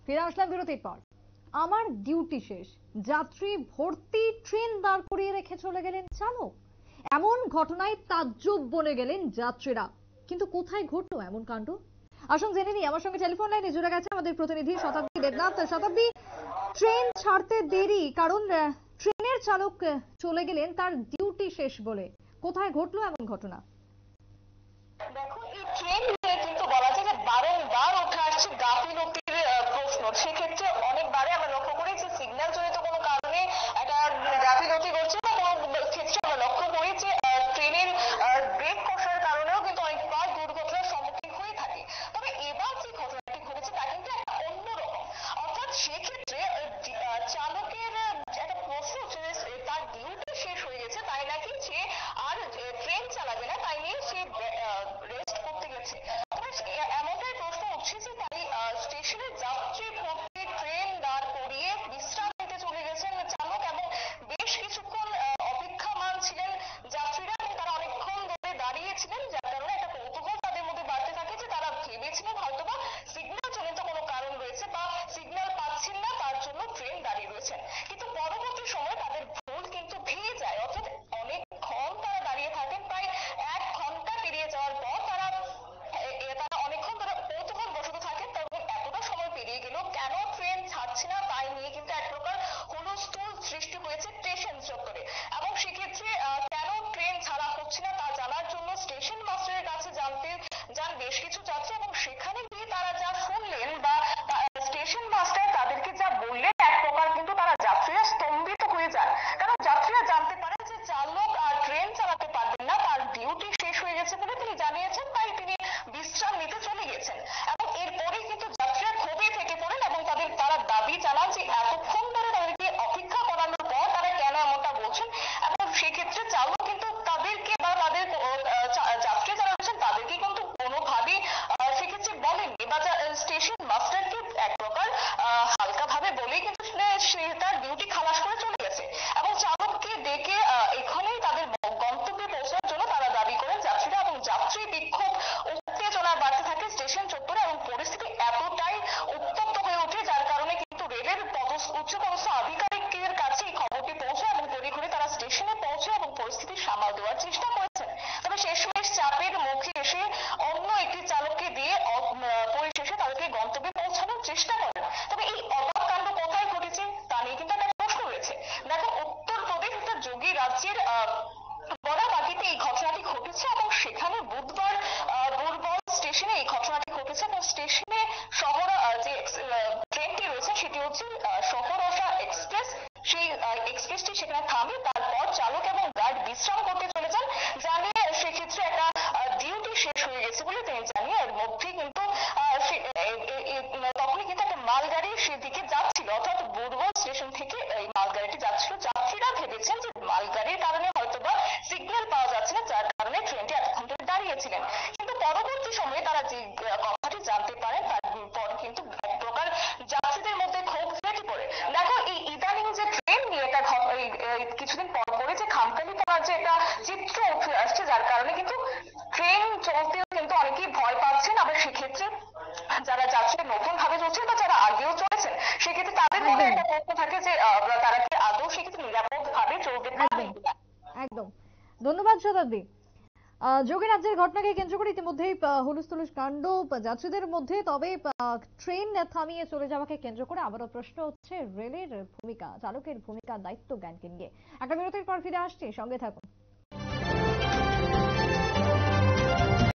ফিরে আসলাম বিরতির পর। আমার ডিউটি শেষ, যাত্রী ভর্তি ট্রেন দাঁড় করিয়ে রেখে চলে গেলেন চালক। এমন ঘটনায় তাজ্জব বনে গেলেন যাত্রীরা। কিন্তু কোথায় ঘটলো এমন কাণ্ড? আসুন জেনে নিই। আমার সঙ্গে টেলিফোন লাইনে জুড়ে গেছে আমাদের প্রতিনিধি শতাব্দী দেবনাথ। শতাব্দী, ট্রেন ছাড়তে দেরি কারণ ট্রেনের চালক চলে গেলেন তার ডিউটি শেষ বলে। কোথায় ঘটলো এমন ঘটনা? দেখো, এই ট্রেন নিয়ে কিন্তু বলা যায় যে বারংবার উঠে আসছে গাফিলতির প্রশ্ন। সেক্ষেত্রে অনেকবারে আমরা লক্ষ্য করি যে সিগন্যাল জনিত কোনো কারণে একটা গাফিলতি করছে, বা কোনো ক্ষেত্রে আমরা লক্ষ্য করি যে ট্রেনের ব্রেক কষার কারণেও কিন্তু অনেকবার দুর্ঘটনার সম্মুখীন হয়ে থাকে। তবে এবার যে ঘটনাটি ঘটেছে তা কিন্তু একটা অন্যরকম। অর্থাৎ সেক্ষেত্রে চালকের একটা প্রশ্ন হচ্ছে যে তার ডিউটি শেষ হয়ে গেছে, তাই নাকি সে আর ট্রেন চালাবে না, তাই নিয়ে সে রেস্ট করতে গেছে। তবে এমনটাই প্রশ্ন উঠছে যে তাই স্টেশনে যাত্রী ভর্তি ট্রেন দাঁড় করিয়ে বিশ্রাম নিতে চলে গেছেন চালক, এবং বেশ কিছুক্ষণ অপেক্ষামান ছিলেন যাত্রীরা, এবং তারা অনেকক্ষণ ধরে দাঁড়িয়েছিলেন, যার কারণে একটা কৌতূহল তাদের মধ্যে বাড়তে থাকে যে তারা ভেবেছিলেন হয়তোবা সিগন্যাল জনিত কোনো কারণ রয়েছে, বা সিগন্যাল পাচ্ছেন না, তার জন্য ট্রেন দাঁড়িয়ে রয়েছেন। কিন্তু পরবর্তী সময় তাদের ভুল কিন্তু ভেঙে যায়। অর্থাৎ অনেকক্ষণ তারা দাঁড়িয়ে থাকেন, প্রায় 1 ঘন্টা পেরিয়ে যাওয়ার পর তারা অনেকক্ষণ ধরে কৌতূহল বশত থাকেন, এবং এতটা সময় পেরিয়ে গেল কেন ট্রেন ছাড়ছে না তাই নিয়ে কিন্তু এক প্রকার হুলস্থুল সৃষ্টি হয়েছে স্টেশন চত্বরে। এবং সেক্ষেত্রে কেন ট্রেন ছাড়া হচ্ছে না তা জানার জন্য স্টেশন মাস্টারের কাছে জানতে যান বেশ কিছু যাত্রী, এবং সেখানে গিয়ে তারা যা শুনলেন বা স্টেশন মাস্টার তাদেরকে যা বললেন, এক প্রকার কিন্তু তারা যাত্রীরা স্তম্ভিত হয়ে যান। কারণ যাত্রীরা জানতে পারেন যে চালক আর ট্রেন চালাতে পারবেন না, তার ডিউটি শেষ হয়ে গেছে বলে তিনি জানিয়েছেন, তাই তিনি বিশ্রাম নিতে চলে গেছেন। এবং এরপরে কিন্তু যাত্রীরা ক্ষোভে ফেটে পড়েন, এবং তারা দাবি জানান যে এতক্ষণ ধরে তাদেরকে অপেক্ষা করানোর পর তারা কেন এমনটা বলছেন। এবং সেক্ষেত্রে চালক কিন্তু তাদেরকে বা তাদের যাত্রী যারা রয়েছেন তাদেরকে কিন্তু কোনোভাবেই সেক্ষেত্রে বলেননি, বা স্টেশন মাস্টারকে এক প্রকার হালকা ভাবে বলেই কিন্তু সে তার ডিউটি খালাস করে চলে গেছে। এবং চালককে ডেকে এখানেই তাদের গন্তব্যে পৌঁছানোর জন্য তারা দাবি করেন যাত্রীরা, এবং যাত্রী বিক্ষোভ উত্তেজনা বাড়তে থাকে স্টেশন চত্বরে, এবং পরিস্থিতি এতটাই উত্তপ্ত হয়ে ওঠে যার কারণে কিন্তু রেলের উচ্চপদস্থ আধিকারিকদের কাছে এই খবরটি পৌঁছায়, এবং তড়িঘড়ি তারা স্টেশনে পৌঁছে এবং পরিস্থিতি সামাল দেওয়ার চেষ্টা করেছেন। তবে শেষমেশ চাপের মুখে এসে অন্য একটি চালককে দিয়ে পরিশেষে তাদেরকে গন্তব্যে পৌঁছানোর চেষ্টা করেন। তবে এই অবাক কাণ্ড কোথায় ঘটেছে তা নিয়ে কিন্তু একটা প্রশ্ন রয়েছে। দেখো, উত্তরপ্রদেশ অর্থাৎ যোগী রাজ্যের বরাবাগীতে এই ঘটনাটি ঘটেছে, এবং সেখানে বুধবার বুরবল স্টেশনে এই ঘটনাটি ঘটেছে, এবং স্টেশনে শহর যে ট্রেনটি রয়েছে সেটি হচ্ছে শহরসা এক্সপ্রেস। সেই এক্সপ্রেসটি সেখানে থামে, তারপর চালক এবং গার্ড বিশ্রাম করতে চলে যান, জানিয়ে সেক্ষেত্রে একটা ডিউটি শেষ হয়ে গেছে বলে তিনি জানিয়ে এর মধ্যে কিন্তু তখনই কিন্তু একটা মালগাড়ি সেদিকে যাচ্ছিল, অর্থাৎ বুরবল স্টেশন থেকে এই মালগাড়িটি যাচ্ছিল। যাত্রীরা ভেবেছেন যে মালগাড়ির কারণে হয়তোবা সিগন্যাল পাওয়া যাচ্ছে না, যার কারণে ট্রেনটি এতক্ষণ ধরে দাঁড়িয়েছিলেন। কিন্তু পরবর্তী সময়ে তারা যে কথাটি জানতে পারেন তারপর কিন্তু এক প্রকার যাত্রীদের মধ্যে ক্ষোভ ফেটে পড়ে। দেখো, এই ইদানিং যে ট্রেন নিয়ে একটা কিছুদিন পর পরে যে খামখেয়ালি পড়ার যে একটা চিত্র উঠে আসছে, যার কারণে কিন্তু ট্রেন চলতেও কিন্তু অনেকেই ভয় পাচ্ছেন। আবার সেক্ষেত্রে যারা যাত্রী নতুন ভাবে চলছেন বা যারা আগেও চলেছেন, সেক্ষেত্রে তাদের মধ্যে একটা প্রশ্ন থাকে যে তারা কি আদৌ সেক্ষেত্রে নিরাপদ ভাবে চলতে পারবেন কিনা। একদম, ধন্যবাদ শতাব্দী। যোগীরাজ্যের ঘটনাকে কেন্দ্র করে ইতিমধ্যেই হুলস্থুল কাণ্ড যাত্রীদের মধ্যে। তবে ট্রেন থামিয়ে চলে যাওয়াকে কেন্দ্র করে আবারও প্রশ্ন হচ্ছে রেলের ভূমিকা, চালকের ভূমিকা, দায়িত্ব জ্ঞানকে নিয়ে। একটা বিরতির পর ফিরে আসছি, সঙ্গে থাকুন।